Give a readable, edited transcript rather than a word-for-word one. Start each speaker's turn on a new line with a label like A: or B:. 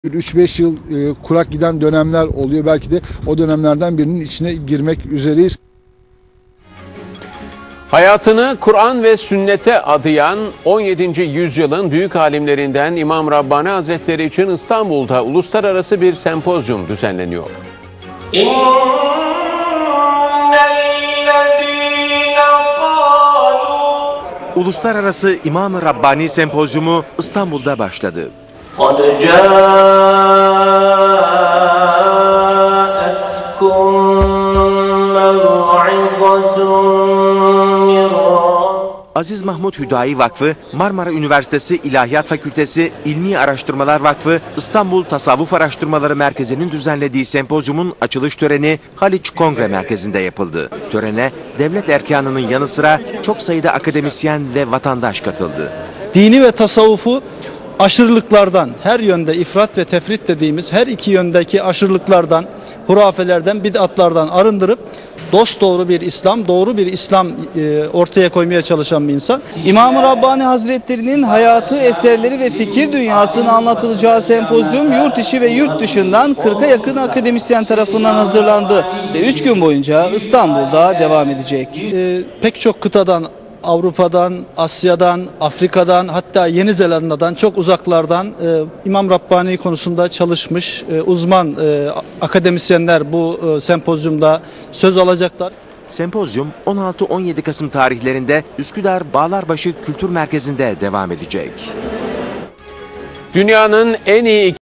A: 3-5 yıl kurak giden dönemler oluyor. Belki de o dönemlerden birinin içine girmek üzereyiz.
B: Hayatını Kur'an ve sünnete adayan 17. yüzyılın büyük alimlerinden İmam Rabbani Hazretleri için İstanbul'da uluslararası bir sempozyum düzenleniyor.
C: Uluslararası İmam-ı Rabbani Sempozyumu İstanbul'da başladı. Aziz Mahmud Hüdayi Vakfı, Marmara Üniversitesi İlahiyat Fakültesi, İlmi Araştırmalar Vakfı, İstanbul Tasavvuf Araştırmaları Merkezi'nin düzenlediği sempozyumun açılış töreni Haliç Kongre Merkezi'nde yapıldı. Törene devlet erkanının yanı sıra çok sayıda akademisyen ve vatandaş katıldı.
D: Dini ve tasavvufu aşırılıklardan, her yönde ifrat ve tefrit dediğimiz her iki yöndeki aşırılıklardan, hurafelerden, bid'atlardan arındırıp dosdoğru bir İslam, doğru bir İslam ortaya koymaya çalışan bir insan. İmam-ı Rabbani Hazretleri'nin hayatı, eserleri ve fikir dünyasının anlatılacağı sempozyum yurt içi ve yurt dışından 40'a yakın akademisyen tarafından hazırlandı ve 3 gün boyunca İstanbul'da devam edecek. Pek çok kıtadan, Avrupa'dan, Asya'dan, Afrika'dan, hatta Yeni Zelanda'dan, çok uzaklardan İmam Rabbani konusunda çalışmış uzman akademisyenler bu sempozyumda söz alacaklar.
C: Sempozyum 16-17 Kasım tarihlerinde Üsküdar Bağlarbaşı Kültür Merkezi'nde devam edecek.
B: Dünyanın en iyi